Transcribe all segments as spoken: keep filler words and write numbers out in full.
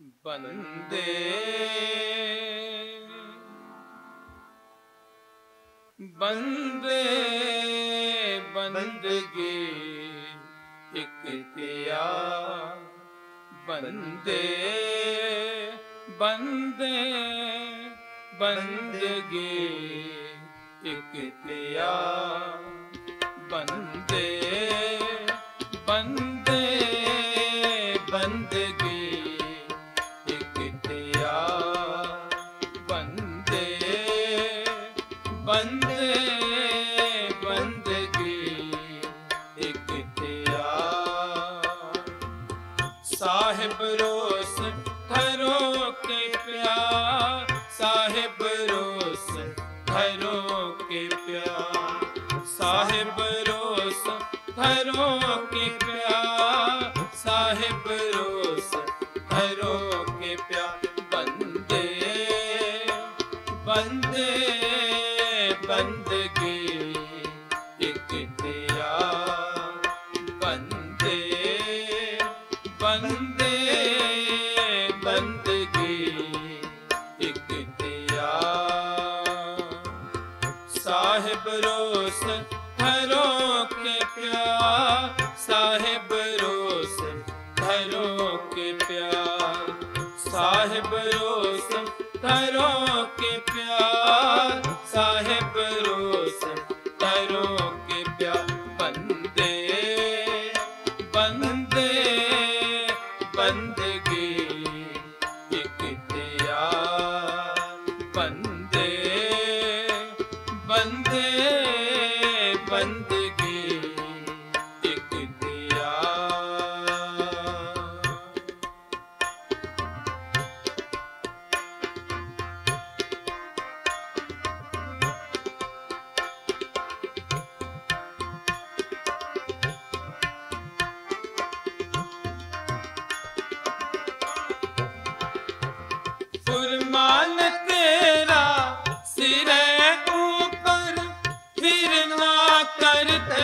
बंदे बंदे बंदगी इख्तियार, बंदे बंदे बंदगी इख्तियार, बंदे बंदे बंदगी इख्तियार, बंदे बंदे बंदगी इख्तियार। साहिब रोस घरों के प्यार, साहिब रोस घरों के प्यार, साहिब रोस घरों के प्यार, साहिब रोस घरों के प्यार, बंदे बंदे बंदगी इख्तियार, बंदे बंदे बंदगी इख्तियार। साहिब रोस घरों के प्यार, साहिब रोस घरों के प्यार, साहिब रोस घरों के प्यार, साहिब रोस घरों के प्यार, बंदे बंदे बंदगी इख्तियार, बंदे बंदे बंदगी फुरमान तेरा सिरे ऊपर, फिर ना करते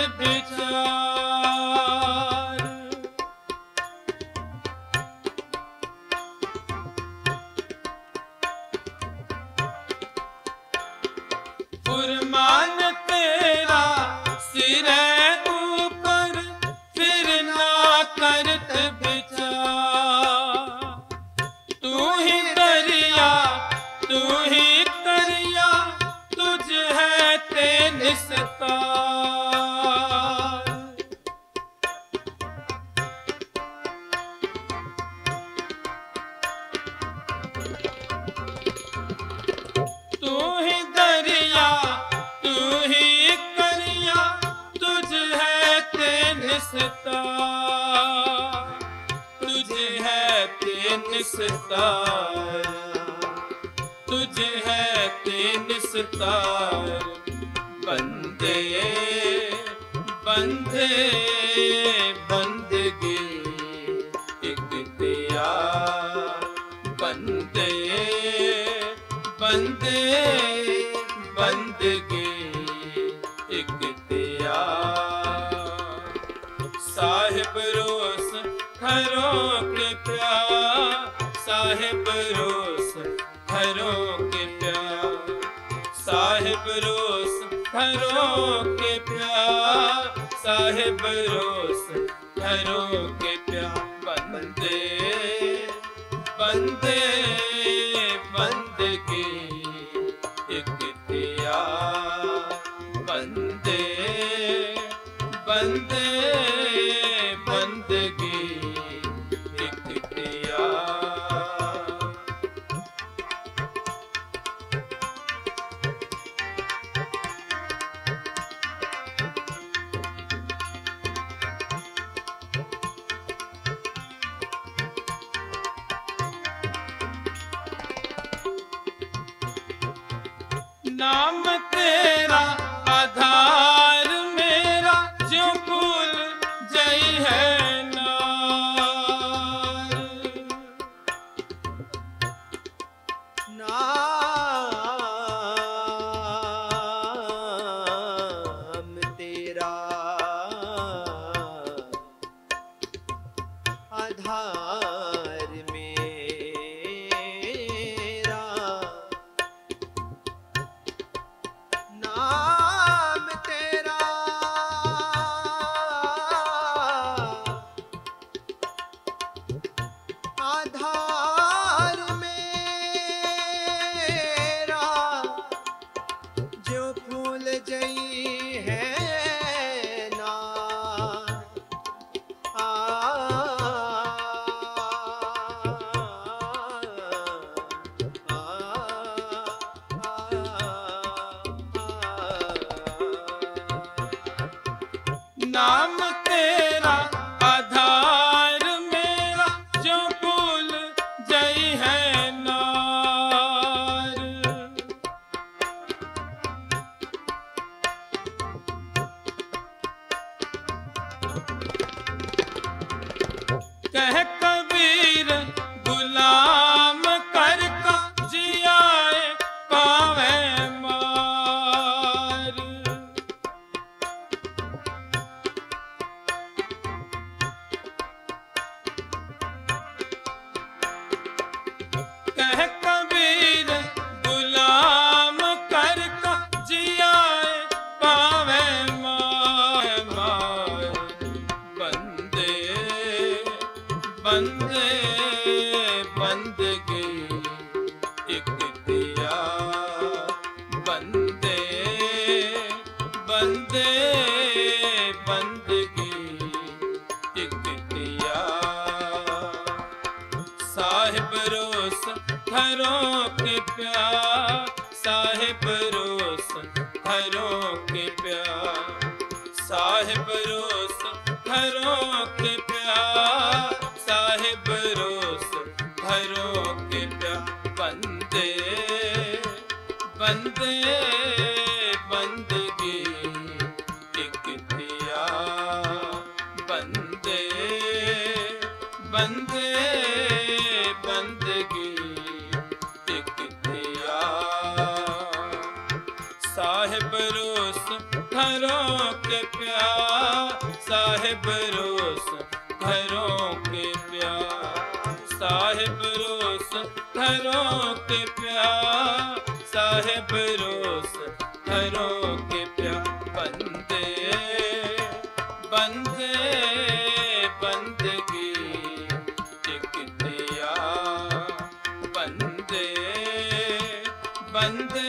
विचार, फुरमान तेरा सिरे ऊपर, फिर ना करते विचार। तू ही दरिया तू ही दरिया, तुझ है ते निस्तार, तू ही दरिया तू ही दरिया, तुझ है ते निस्तार, तुझे है ते निस्तार, तुझे है ते निस्तार, बंदे बंदे बंदगी इख्तियार, बंदे बंदे बंदगी इख्तियार। साहिब रोस घरों के प्यार, साहिब रोस घरों के प्यार, साहिब रोस घरों के प्यार, साहिब रोस घरों के प्यार, बंदे बंदे बंदगी इख्तियार, बंदे बंदे बंदगी इख्तियार। नाम तेरा आधार मेरा, जो भूल जई है नार, नाम तेरा आधार मेरा, आधार मेरा जो फूल जई है ना आ, आ, आ, नाम तेरा आधार मेरा जो भूल जई है नार। कह कबीर गुलाम कर का जियाए पावे मार। कह कबीर गुलाम कर का जियाए पावे मार मार। बंदे बंदे बंदगी एक दिया बंदे बंदे बंदगी एक दिया। साहिब रोस घरों के प्यार साहिब रोस घरों के प्यार साहिब रोस घरों के प्यार साहिब रोस घरों के प्यार। बंदे बंदे बंदगी एक दिया बंदे बंदे बंदगी एक दिया। साहिब रोस घरों के प्यार साहिब रोस घरों के प्यार साहिब रोस घरों के प्यार साहिब रोस घरों के प्यार। बंदे बंदे बंदगी एक दिया बंदे बंदे